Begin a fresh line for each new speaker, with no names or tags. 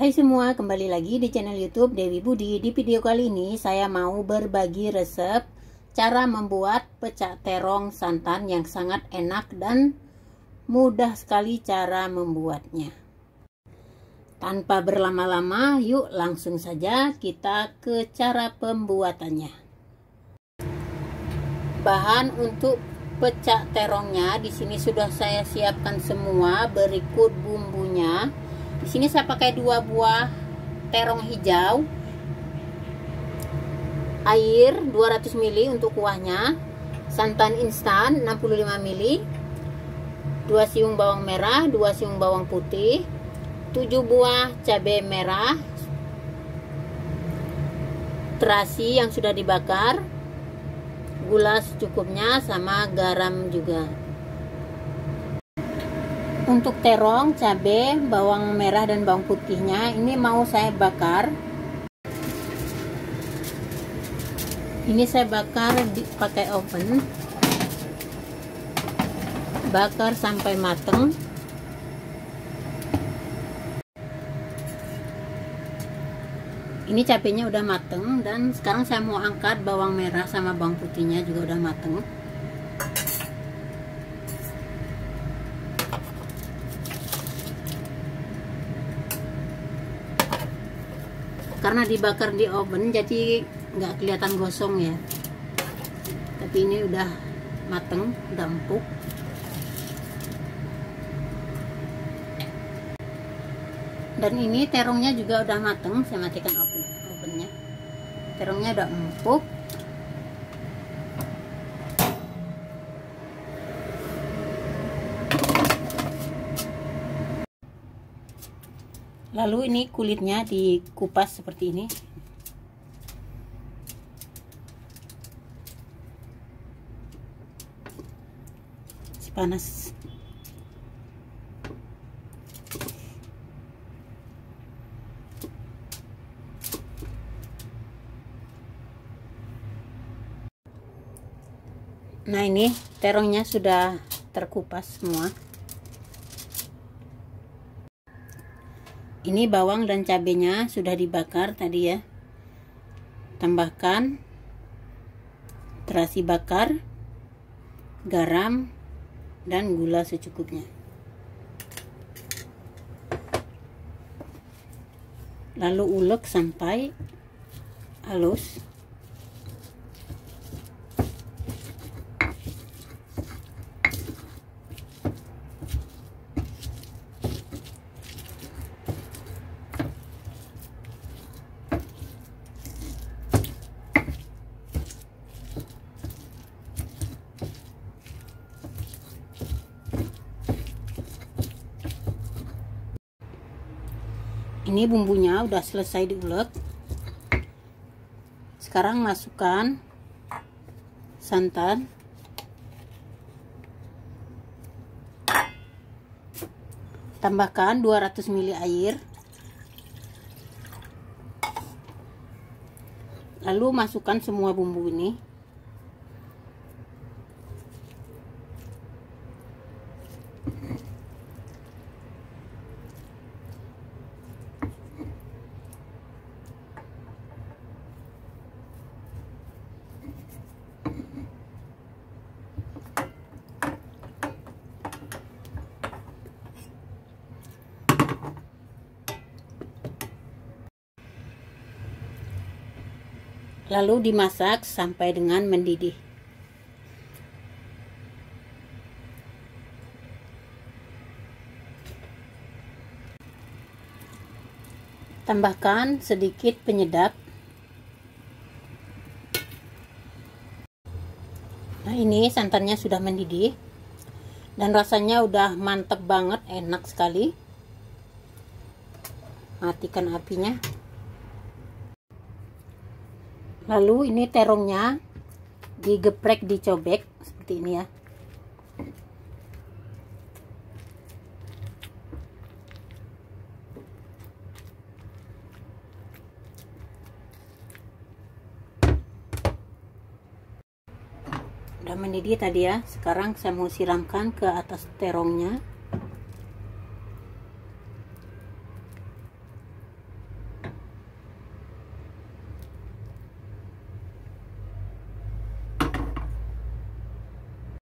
Hai semua, kembali lagi di channel YouTube Dewi Budi. Di video kali ini saya mau berbagi resep cara membuat pecak terong santan yang sangat enak dan mudah sekali cara membuatnya. Tanpa berlama-lama, yuk langsung saja kita ke cara pembuatannya. Bahan untuk pecak terongnya di sini sudah saya siapkan semua, berikut bumbunya. Di sini saya pakai 2 buah terong hijau, air 200 ml untuk kuahnya, santan instan 65 ml, 2 siung bawang merah, 2 siung bawang putih, 7 buah cabai merah, terasi yang sudah dibakar, gula secukupnya, sama garam juga. Untuk terong, cabai, bawang merah dan bawang putihnya ini mau saya bakar. Ini saya bakar pakai oven. Bakar sampai mateng. Ini cabenya udah mateng dan sekarang saya mau angkat bawang merah sama bawang putihnya juga udah mateng. Karena dibakar di oven jadi nggak kelihatan gosong ya, tapi ini udah mateng, udah empuk. Dan ini terongnya juga udah mateng, saya matikan ovennya. Terongnya udah empuk. Lalu ini kulitnya dikupas seperti ini. Panas. Nah, ini terongnya sudah terkupas semua. Ini bawang dan cabenya sudah dibakar tadi ya. Tambahkan terasi bakar, garam, dan gula secukupnya. Lalu ulek sampai halus. Ini bumbunya udah selesai diulek. Sekarang masukkan santan, tambahkan 200 ml air, lalu masukkan semua bumbu ini. Lalu dimasak sampai dengan mendidih. Tambahkan sedikit penyedap. Nah, ini santannya sudah mendidih dan rasanya udah mantep banget, enak sekali. Matikan apinya. Lalu ini terongnya digeprek, dicobek seperti ini ya. Udah mendidih tadi ya. Sekarang saya mau siramkan ke atas terongnya.